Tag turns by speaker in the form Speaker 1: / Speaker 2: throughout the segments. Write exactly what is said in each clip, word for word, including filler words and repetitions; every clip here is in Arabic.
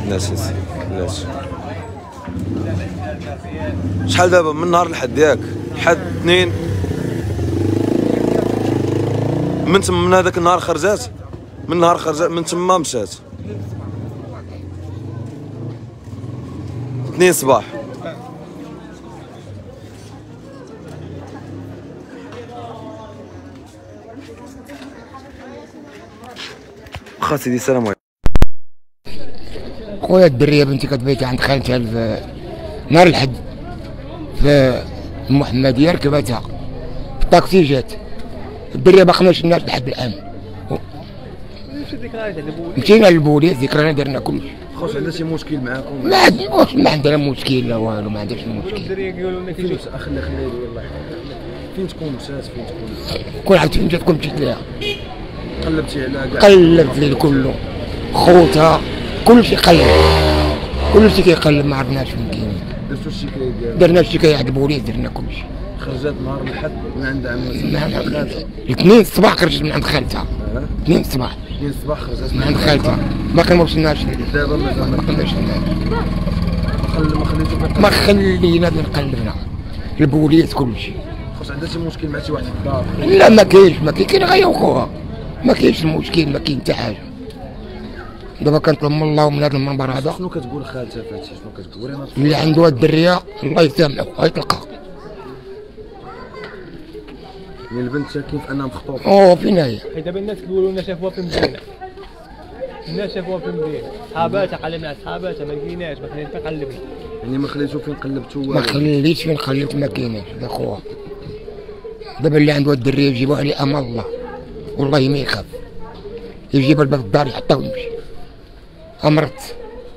Speaker 1: عندناش اسي علاش؟ شحال دابا من نهار الحد ياك؟ حد اثنين من تما، من هذاك النهار خرجات، من نهار خرجات من تما مشات اثنين صباح. واخا سيدي السلام عليكم.
Speaker 2: خويا الدريه بنتي كتبيتي عند خالتها في نهار الحد في المحمديه، ركبتها في الطاكسي جات الدريه باقي ما شفناش لحد الان. مشينا للبوليس ذكرنا درنا كلشي.
Speaker 1: خوش عندنا شي مشكل معاكم؟
Speaker 2: ما عندناش ما عندنا مشكل لا والو، ما عندناش مشكل.
Speaker 1: الدريه كيقولوا لنا فين خلي خلي يلاه فين تكون مشات فين تكون؟
Speaker 2: كون عرفت فين جات كون مشيت ليها.
Speaker 1: قلبتي على كاع؟
Speaker 2: قلبت لي كله، خوتها كلشي قلب، كلشي كيقلب، ما عرفناش فين كاين.
Speaker 1: درتو الشكاية ديالك؟
Speaker 2: درنا الشكاية عند البوليس، درنا كلشي.
Speaker 1: خرجت نهار الحد من عند عمتها؟
Speaker 2: الاثنين الصباح خرجت من عند خالتها. اثنين الصباح
Speaker 1: اثنين الصباح خرجت
Speaker 2: من عند خالتها، ما كان ما وصلناش
Speaker 1: دابا مازال
Speaker 2: ما كناش
Speaker 1: ما خليتو
Speaker 2: ما خلينا نقلبنا البوليس كلشي.
Speaker 1: واش عندها شي مشكل مع شي واحد في الدار؟
Speaker 2: لا ما كاينش، ما كاين غير خوها، ما كاينش المشكل، ما كاين حتى حاجه. دابا كنطلب من الله ومن هذا المنبر هذا.
Speaker 1: شنو كتقول خالتها فهادشي؟ شنو كتقول؟ ورينا
Speaker 2: اللي عنده الدريه الله يسامحو غيطلقها.
Speaker 1: يعني البنت شاكين في انها مخطوبه؟
Speaker 2: اوه فين هي؟
Speaker 3: حيت دابا الناس كيقولوا لنا شافوها في مدينه، الناس شافوها في مدينه، صحاباتها قلبنا على صحاباتها ما لقيناش، ما خلينا فين قلبنا.
Speaker 1: يعني ما خليتو فين قلبتو؟
Speaker 2: ما خليتش فين قلبت، ما كايناش هذا خوها. دابا اللي عنده الدريه يجيبوها عليه امر الله، والله ما يخاف، يجيبها لباب الدار يحطها ويمشي. امرت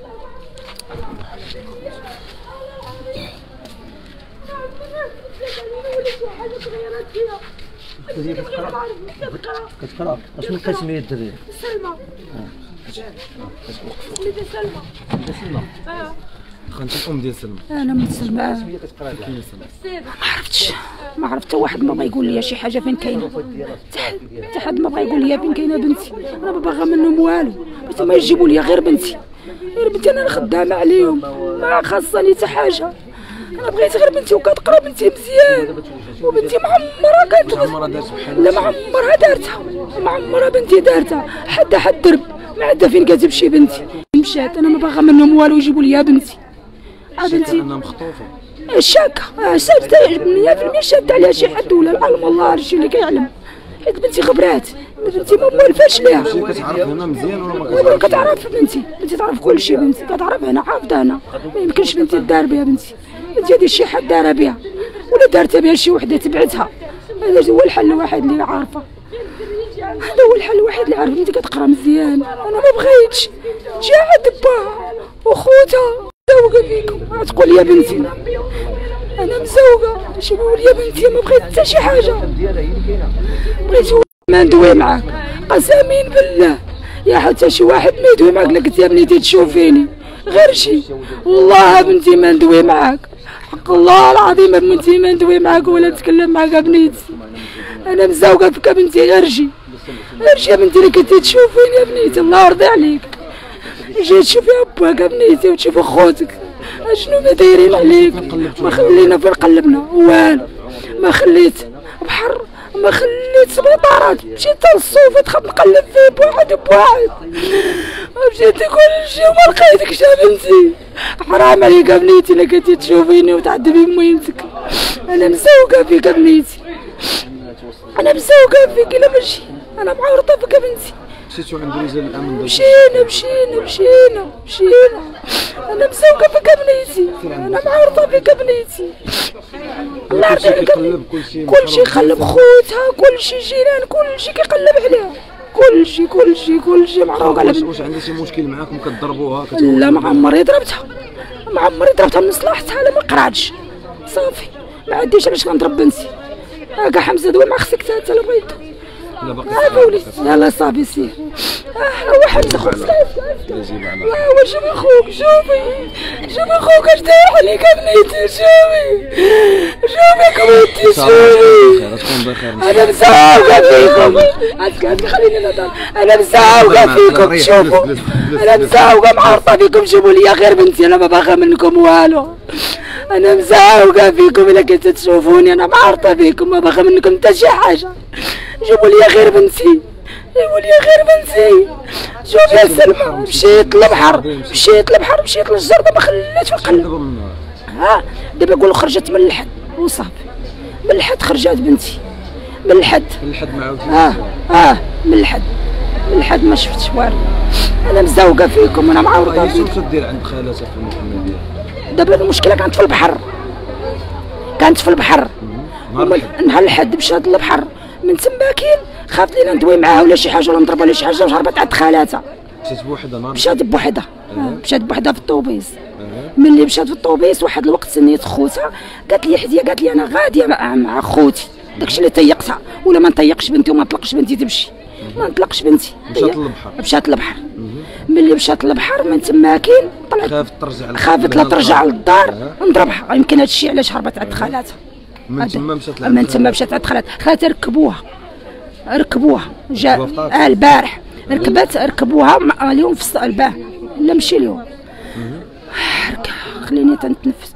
Speaker 4: كتقرا اشنو كتسمي الدريه؟
Speaker 5: سلمى. وليدة سلمى.
Speaker 4: وليدة سلمى.
Speaker 5: اه.
Speaker 1: خانتي الام ديال سلمى.
Speaker 5: انا من سلمى. ما عرفتش، ما عرفت حتى واحد ما بغى يقول لي شي حاجه فين كاينه، حتى حد ما بغى يقول لي فين كاينه بنتي. انا ما باغا منهم والو، بغيت ما يجيبوا لي غير بنتي، غير بنتي. انا خدامه عليهم، ما خاصني حتى حاجه. انا بغيت غير بنتي وكتقرا بنتي مزيان، وبنتي معمرها كانت لا معمرها دارتها، معمرها بنتي دارتها. حد حد درب ما عندها فين كتمشي بنتي. مشات انا ما باغا منهم والو، يجيبوا لي بنتي. بنتي
Speaker 1: انا مخطوفه
Speaker 5: شاكه شاكه مية في المية، شاده عليها شي حد ولا العلم الله هادشي اللي كيعلم، حيت بنتي خبرات، بنتي ما موالفاش ليها.
Speaker 1: كتعرف هنا مزيان ولا ما
Speaker 5: كتعرفش؟ كتعرف بنتي، بنتي تعرف كلشي، بنتي كتعرف هنا، حافظه هنا، ما يمكنش بنتي دار بها بنتي. بنتي هادي شي حد دارها بها ولا دارتها بها شي وحده تبعتها. هذا هو الحل الوحيد اللي عارفه، هذا هو الحل الوحيد اللي عارفه. بنتي كتقرا مزيان، انا ما بغيتش تجي عند باها وخوتها مزوقه فيكم تقول يا بنتي. انا مزوقه، شنو يا بنتي؟ ما بغيت حتى شي حاجه، بغيت ما ندوي معاك قسمين بالله، يا حتى شي واحد ما يدوي معاك. لا قلت يا بنتي تشوفيني غير شي، والله بنتي ما ندوي معاك، حق الله العظيم بنتي ما ندوي معاك ولا نتكلم معاك بنيتي. انا مزوقه فيك بنتي غير شي، غير شي يا بنتي. اللي كنتي تشوفيني يا بنيتي الله يرضي عليك، جيت تشوفي باك بنيتي وتشوفي خوتك اشنو ما دايرين عليك. ما خلينا فين قلبنا والو، ما خليت بحر، ما خليت سبيطارات، مشيت للصوف تخاف نقلب فيه بواحد بواحد، مشيت كلشي وما لقيتكش يا بنتي. حرام عليك بنيتي، الا كنتي تشوفيني وتعذبي ميمتك. انا مسوقه فيك بنيتي، انا مسوقه فيك، الا ماشي انا معورطه فيك بنتي.
Speaker 1: مشيتو عند رجال الامن؟
Speaker 5: مشينا مشينا مشينا مشينا. انا مسوقه فيك بنيتي، انا معورطه فيك بنيتي. الله يرضي عليك، كلشي يقلب خوتها، كلشي جيران، كلشي كيقلب عليها، كلشي كلشي كلشي معروف على بنتي.
Speaker 1: واش عندها شي مشكل معاكم كتضربوها؟
Speaker 5: لا ما عمري ضربتها، ما عمري ضربتها من مصلحتها، لا ما قرعتش صافي، ما عنديش علاش كنضرب بنتي. هاكا حمزه دوي مع خصك انت لا بغيتو، عافا وليدي يلا صافي سير. اه واحد خوك واش اخوك شوفي شوفي اخوك اش داير عليك بنيتي شوفي شوفي كبنتي شوفي انا مزوقه فيكم اسكت خليني نهضر انا مزوقه فيكم شوفوا انا مزوقه معرضه فيكم جيبوا لي غير بنتي انا ما باغا منكم والو انا مزوقه فيكم الا كنتو تشوفوني انا معرضه فيكم ما باغا منكم حتى شي حاجه جيبوا لي غير بنتي جيبوا لي غير بنتي شوف يا سلمى مشيت للبحر مشيت للبحر مشيت للجردة ما خليتش نقلب ها دابا نقولوا خرجت من الحد وصافي من الحد خرجت بنتي من الحد
Speaker 1: من الحد ما عاودتيش
Speaker 5: اه اه من الحد من الحد ما شفتش والو انا مزوقه فيكم انا معورطه فيكم.
Speaker 1: شنو دير عند خالاتها في المحمديه؟
Speaker 5: دابا المشكله كانت في البحر كانت في البحر نهار الحد مشات للبحر من تما كاين خافت لينا ندوي معاها ولا شي حاجه ولا نضربها ولا شي حاجه وهربت عند خالاتها.
Speaker 1: مشات بوحدها نهار
Speaker 5: مشات بوحدها مشات بوحدها في الطوبيس. ملي مشات في الطوبيس واحد الوقت سنيت خوتها قالت لي حديه قالت لي انا غاديه مع, مع خوتي داكشي اللي طيقتها ولا ما نطيقش بنتي وما نطلقش بنتي تمشي ما نطلقش بنتي.
Speaker 1: مشات للبحر
Speaker 5: مشات للبحر ملي مشات للبحر من تما كاين طلعت
Speaker 1: خافت ترجع
Speaker 5: خافت لا ترجع للدار نضربها يمكن هادشي علاش هربت عند خالاتها.
Speaker 1: من تما مشات
Speaker 5: من تما مشات عند خالاتها خالاتها ركبوها ركبوها جا اه البارح ركبت ركبوها اليوم في الباه لا مشي اليوم خليني تنتنفس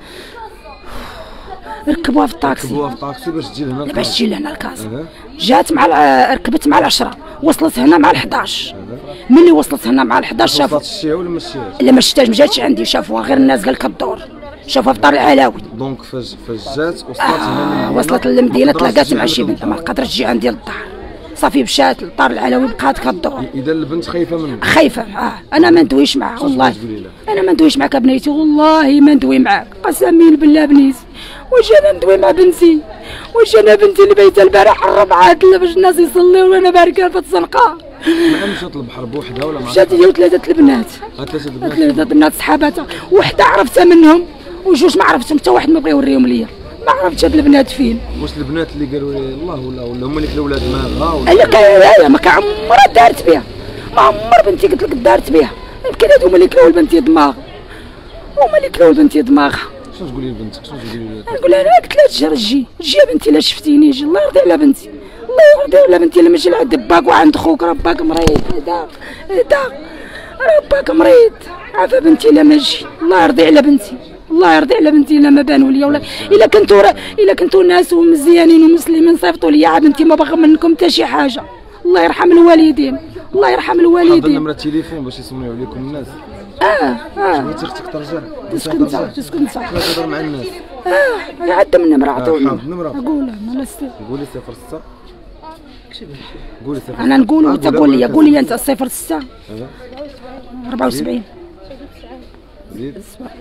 Speaker 5: ركبوها في الطاكسي
Speaker 1: ركبوها في الطاكسي باش تجي لهنا
Speaker 5: باش تجي لهنا الكاس جات مع ركبت مع العشرة وصلت هنا مع الحداش ملي وصلت هنا مع الحداش شافوا
Speaker 1: وصلت الشيها ولا ما شتيهاش؟
Speaker 5: لا ما شتاش ما جاتش عندي شافوها غير الناس قال لك الدور شافوها في دار العلاوي
Speaker 1: دونك فاش فاش جات وصلت
Speaker 5: آه
Speaker 1: هنا
Speaker 5: وصلت للمدينه تلاقات مع شي بنت ما قدرتش تجي عندي للدار صافي مشات للدار العلاوي بقات كدور.
Speaker 1: اذا البنت خايفه منك؟
Speaker 5: خايفه اه انا ما ندويش معاها والله انا ما ندويش معاك بنيتي والله ما ندوي معاك قسما بالله بنيتي واش انا ندوي مع بنتي واش انا بنتي اللي بايته البارح الربعه باش الناس يصليو وانا باركه في الزنقه.
Speaker 1: مع مشات للبحر بوحدها ولا مع
Speaker 5: مشات هي وثلاثه البنات
Speaker 1: ثلاثه البنات
Speaker 5: ثلاثه البنات صحاباتها وحده عرفتها منهم وجوج ما عرفتهم حتى واحد ما بغى يوريهم ليا ما عرفتش هاد البنات فين. واش
Speaker 1: البنات اللي قالوا لي الله ولا ولا هما اللي كانوا ولاد ماغا ولا
Speaker 5: لا ما كعمرها دارت بها ما عمر بنتي قلت لك دارت بها يمكن هادو هما اللي كلاو لبنتي دماغ هما اللي كلاو لبنتي دماغها.
Speaker 1: شنو تقولي لبنتك شنو تقولي لها؟
Speaker 5: نقول لها قلت لها تجي جي جي يا بنتي لا شفتيني جي الله يرضي على بنتي الله يرضي على بنتي لما نجي لعند باك وعند خوك راه باك مريض هدا هدا راه باك مريض عافا بنتي لا ما نجي الله يرضي على بنتي الله يرضي على بنتي الا ما بانوا لي ولا الا كنتو الا كنتو ناس ومزيانين ومسلمين صيفطوا لي عا بنتي ما باغا منكم حتى شي حاجه الله يرحم الوالدين الله يرحم الوالدين.
Speaker 1: حاضر نمره التليفون باش يسمعوا عليكم الناس.
Speaker 5: اه اه
Speaker 1: بغيتي اختك ترجع
Speaker 5: تسكن انت تسكن انت
Speaker 1: تهضر مع الناس.
Speaker 5: اه يعد من النمره عطوني
Speaker 1: النمره
Speaker 5: قولها انا ستة
Speaker 1: قولي صفر ستة قولي صفر
Speaker 5: انا نقول وانت قول لي قول لي انت صفر ستة أربعة وسبعين
Speaker 1: زيد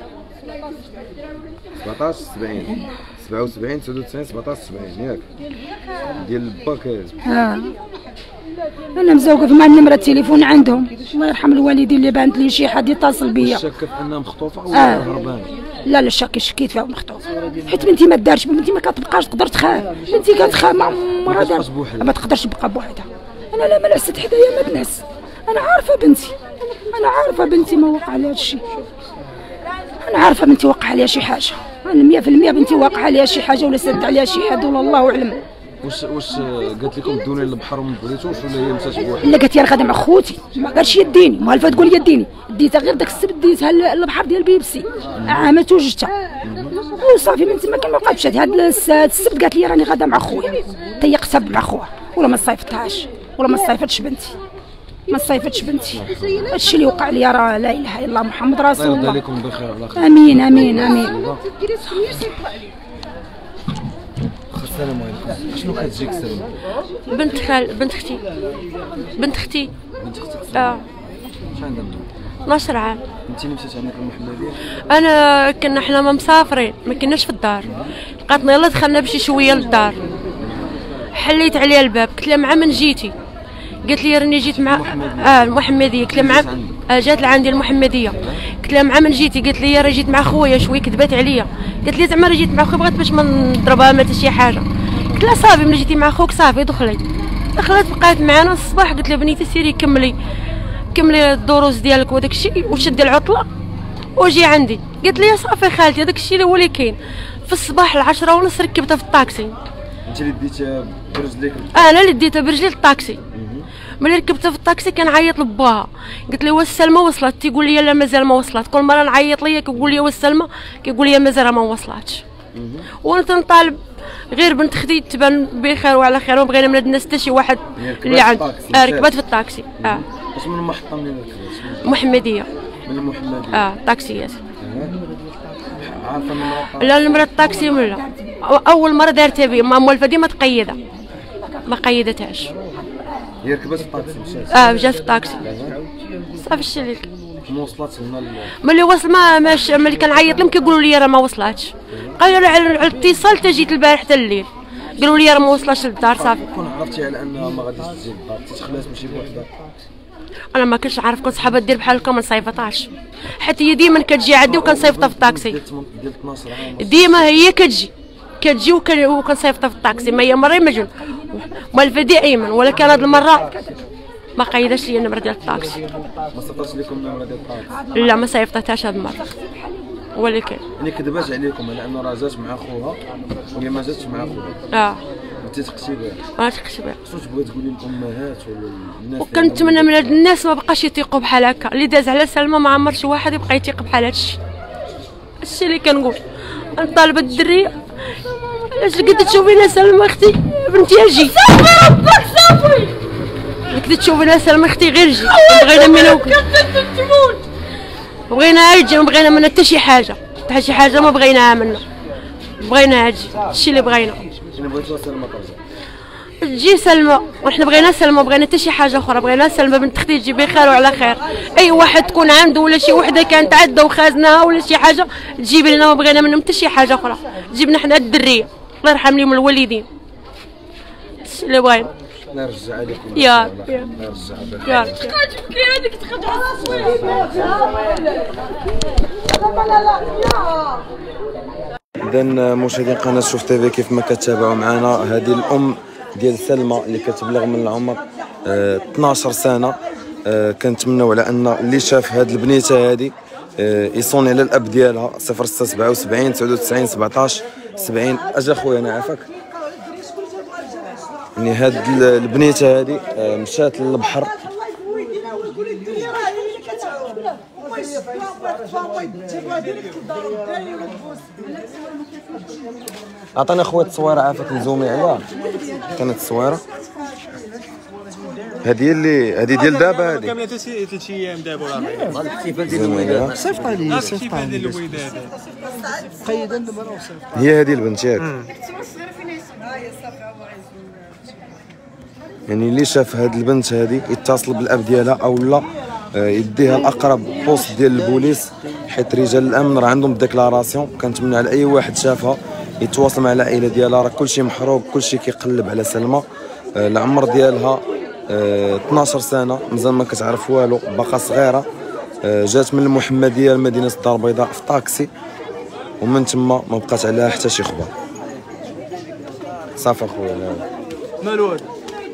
Speaker 1: سبعطاش سبعين سبعة وسبعين تسعة وتسعين سبعطاش سبعين ياك ديال باك.
Speaker 5: اه انا مزوقه مع النمره التليفون عندهم الله يرحم الوالدين اللي بانت لي شي حد يتصل بيا.
Speaker 1: شاكه في انها مخطوفه ولا
Speaker 5: آه.
Speaker 1: هربانه؟
Speaker 5: لا لا شاكي شكيت فيها مخطوفه حيت بنتي ما دارش بنتي ما كتبقاش تقدر تخاف بنتي كتخاف ما عمرها دارت ما تقدرش تبقى بوحدها. انا لا ما لست حدايا ما بنعس انا عارفه بنتي انا عارفه بنتي ما وقع لها شي انا عارفه بنتي وقع عليها شي حاجه انا مية في المية بنتي واقع عليها شي حاجه ولا سد عليها شي حد ولا الله اعلم.
Speaker 1: واش واش قالت لكم دوني للبحر وما بغيتوش ولا هي مشات بوحدها؟
Speaker 5: لا قالت لي انا غادا مع خوتي ما قالش يديني مالفه تقول لي يديني ديتها غير داك السبت ديتها للبحر ديال بيبسي عامت وجدتها وصافي من تما كان ما بقاتش هاد السبت قالت لي راني غادا مع خويا طيقتها مع خوها ولا ما صيفطتهاش ولا ما صيفطتش بنتي ما صيفطتش بنتي هادشي اللي وقع لي راه لا اله الا الله محمد رسول الله.
Speaker 1: الله يرضي عليكم بخير على خير.
Speaker 5: امين امين امين.
Speaker 1: السلام عليكم. شنو كتجيك سلمى؟
Speaker 6: بنت خال بنت اختي بنت اختي
Speaker 1: بنت اختك
Speaker 6: اه
Speaker 1: شحال عندها؟
Speaker 6: اثناش عام.
Speaker 1: انت اللي مشيتي عندك المحمديه؟
Speaker 6: انا كنا حنا ما مسافرين ما كناش في الدار لقاتنا يلا دخلنا بشي شويه للدار حليت عليها الباب قلت لها مع من جيتي قالت لي راني جيت مع اه المحمديه قلت لها مع آه جات لعندي المحمديه قلت لها مع من جيتي قالت لي راه جيت مع خويا شويه كذبات عليا قالت لي زعما راه جيت مع خويا بغات باش ما نضربها ما حتى شي حاجه قلت لها صافي ملي جيتي مع خوك صافي دخلي دخلت بقات معانا الصباح، قلت لها بنيتي سيري كملي كملي الدروس ديالك وداك الشيء وشدي العطله وجي عندي. قالت لي صافي خالتي هذاك الشيء اللي هو اللي كاين. في الصباح العشرة ونص ركبتها في الطاكسي.
Speaker 1: انت اللي ديتها برجليك؟
Speaker 6: انا اللي ديتها برجلي للطاكسي. ملي ركبتها في الطاكسي كنعيط لباها، قلت لي واش سلمى وصلت؟ تيقول لي لا مازال ما وصلت. كل مره نعيط ليا كيقول لي واش سلمى؟ كيقول لي مازال ما وصلتش. وانا تنطالب غير بنت خدي تبان بخير وعلى خير، وما بغينا من هاد الناس حتى شي واحد اللي عند. اه ركبت في الطاكسي. اه
Speaker 1: اش من المحطه منين ركبت؟
Speaker 6: محمديه.
Speaker 1: من المحمديه.
Speaker 6: اه طاكسيات.
Speaker 1: عارفه النمره؟
Speaker 6: لا نمرة الطاكسي ولا اول مره دارتها بي ما موالفه ديما تقيدها ما قيدتهاش.
Speaker 1: هي ركبت في الطاكسي مشات؟
Speaker 6: اه جات في الطاكسي صافي الشي اللي
Speaker 1: ما وصلتش هنا.
Speaker 6: ملي وصل ما ماش ملي كنعيط لهم كيقولوا لي راه ما وصلاتش. قالوا على الاتصال حتى جيت البارح حتى الليل قالوا لي راه ما وصلش للدار. صافي
Speaker 1: كون عرفتي على انها ما غاديش تجي للدار تتخلات ماشي بوحدها؟
Speaker 6: انا ما كنتش عارف، كنت صحابه دير بحال هكا ما نصيفطهاش، حتى هي ديما كتجي عندي وكنصيفطها في الطاكسي.
Speaker 1: ديال اثناش عام
Speaker 6: ديما هي كتجي كتجي وكنصيفطها في الطاكسي. ما هي مره ما جون موالفه دائما، ولكن هاد المره ما قيداش لي النمره ديال الطاكسي.
Speaker 1: ما صيفطاتش لكم النمره ديال الطاكسي؟
Speaker 6: لا ما صيفطتهاش هاد المره. ولكن
Speaker 1: يعني كذبات عليكم على انه راه جات مع خوها وهي ما جاتش مع خوها.
Speaker 6: اه
Speaker 1: انت تقتي بها؟
Speaker 6: ما تقش بها.
Speaker 1: شنو تبغي تقولي للامهات ولا الناس؟
Speaker 6: وكنتمنى من هاد الناس ما بقاش يثيقوا بحال هكا. اللي داز على سلمى ما عمر شي واحد يبقى يثيق بحال هادشي. هادشي اللي كنقول. نطالب الدريه علاش قد تشوفينا سلمى اختي بنتي جي صافي ربك صافي قد تشوفينا سلمى اختي غير جي. بغينا منها تموت بغينا يجي، ما بغينا منها حتى شي حاجه حتى شي حاجه ما بغيناها منها. بغينا هادشي الشيء اللي بغينا.
Speaker 1: شنو بغيتو سلمى ترجع؟
Speaker 6: تجي سلمى وحنا بغينا سلمى، بغينا حتى شي حاجه اخرى. بغينا سلمى بنت اختي تجي بخير وعلى خير. اي واحد تكون عنده ولا شي وحده كانت عندها وخازناها ولا شي حاجه تجيب لنا، ما بغينا منهم حتى شي حاجه اخرى. تجيبنا حنا الدريه الله يرحم لهم الوالدين. الشيء اللي بغينا.
Speaker 1: الله يرجع عليكم
Speaker 6: يا
Speaker 1: الله يرجع
Speaker 6: يا
Speaker 5: تبكي هذيك تخدع
Speaker 1: اذا مشاهدين قناه شوف تيفي كيف ما كتابعوا معنا، هذه الام ديال سلمى اللي كتبلغ من العمر اه اثناش سنه. اه كنتمنوا على ان اللي شاف هذه البنيته هذه اه يصوني على الاب ديالها صفر ستة سبعة وسبعين تسعة وتسعين سبعطاش سبعين. اجا خويا انا عافاك. يعني هاد البنيته هذه اه مشات للبحر عطينا خويا التصويره عافاك نزومي عليها. كانت التصويره هذه اللي هذه ديال دابا، هذه
Speaker 3: كامله ثلاث ايام دابا ولا
Speaker 4: الاحتفال ديال الوليدات صيفط عليه صيفط
Speaker 3: الاحتفال
Speaker 4: عليه
Speaker 3: ديال الوليدات
Speaker 4: قيدا دابا راه صيفط.
Speaker 1: هي هذه البنت ياك. يعني اللي شاف هاد البنت هذه يتصل بالاب ديالها او لا يديها الاقرب بوست ديال البوليس، حيت رجال الامن راه عندهم ديكلاراسيون. كنتمنى على اي واحد شافها يتواصل مع العائله ديالها، راه كلشي محروق كلشي كيقلب على سلمى. العمر ديالها اثناش سنه، مازال ما كتعرف والو، باقا صغيره. جات من المحمديه لمدينه الدار البيضاء في طاكسي، ومن تما ما بقات عليها حتى شي خبر. صافي اخويا
Speaker 3: مالو هذا.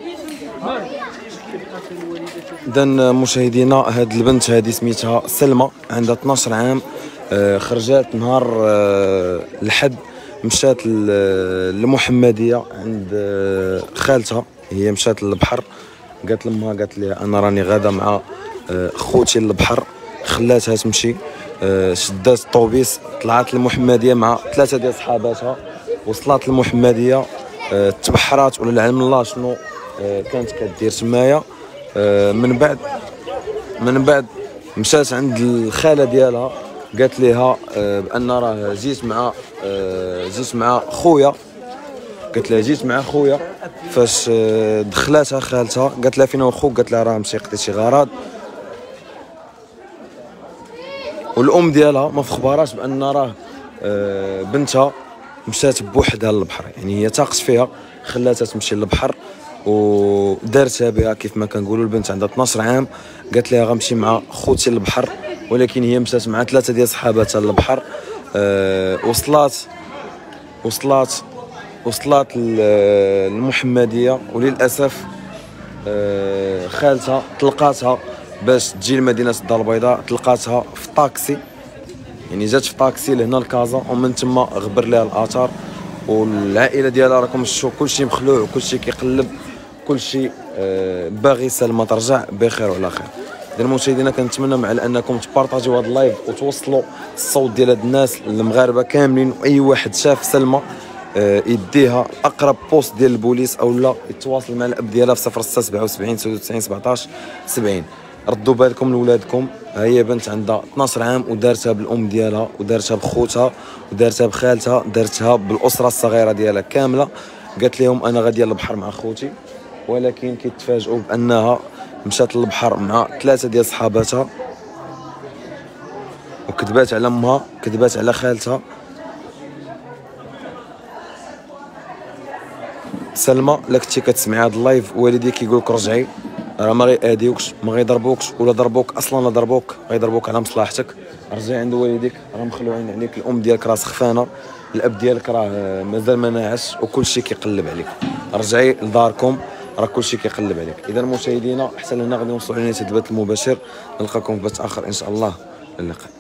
Speaker 1: اذا مشاهدينا هاد البنت هذه سميتها سلمى، عندها اثناش عام. آه خرجات نهار آه الحد، مشات للمحمديه عند آه خالتها. هي مشات للبحر، قالت لامها قالت لها انا راني غاده مع آه خوتي للبحر. خلاتها تمشي، آه شدات الطوبيس طلعت للمحمديه مع ثلاثه ديال صحاباتها. وصلت للمحمديه آه تبحرات ولا العلم الله شنو آه كانت كدير تمايا. آه من بعد من بعد مشات عند الخاله ديالها، قالت لها آه بان راه جيت مع آه جيت مع خويا. قالت لها جيت مع خويا. فاش آه دخلاتها خالتها قالت لها فين هو خوك؟ قالت لها راه مشي قضي شي غرض. والام ديالها ما فخباراش بان راه آه بنتها مشات بوحدها للبحر. يعني هي تاقت فيها، خلاتها تمشي للبحر ودارتها بها. كيف ما كنقولوا البنت عندها اثناش عام، قالت لها غنمشي مع خوتي للبحر، ولكن هي مشات مع ثلاثه ديال صحاباتها للبحر. أه وصلات وصلات وصلات للمحمديه، وللاسف آه خالتها تلقاتها باش تجي لمدينه الدار البيضاء، تلقاتها في طاكسي، يعني جات في طاكسي لهنا لكازا ومن تما غبر لها الاثار. والعائله ديالها راكم شفتوا كلشي مخلوع وكلشي كيقلب، كلشي آه باغي سلمى ترجع بخير وعلى خير. اذا مشاهدينا كنتمنى مع انكم تبارطاجيو هذا اللايف وتوصلوا الصوت ديال هاد الناس المغاربه كاملين، واي واحد شاف سلمى آه يديها اقرب بوست ديال البوليس او لا يتواصل مع الاب ديالها في صفر ستة سبعة وسبعين تسعة وتسعين سبعطاش سبعين. ردوا بالكم لولادكم، ها هي بنت عندها اثناش عام ودارتها بالام ديالها ودارتها بخوتها ودارتها بخالتها، دارتها بالاسره الصغيره ديالها كامله. قالت لهم انا غاديه للبحر مع خوتي، ولكن كيتفاجئوا بانها مشات للبحر مع ثلاثه ديال صحاباتها وكذبات على امها، كذبات على خالتها. سلمى لا كنتي كتسمعي هذا اللايف والديك كيقول لك رجعي، راه ما غيأذيوكش ما غيضربوكش، ولا ضربوك اصلا لا ضربوك غيضربوك على مصلحتك. رجعي عند والديك، راه مخلوعين عليك، الام ديالك راه سخفانه، الاب ديالك راه مازال ما ناعش وكلشي كيقلب عليك. رجعي لداركم راه كلشي كيقلب عليك. اذا مشاهدينا حتى لهنا غادي نوصلوا لنهايه هذا البث المباشر، نلقاكم في بث اخر ان شاء الله. اللقاء.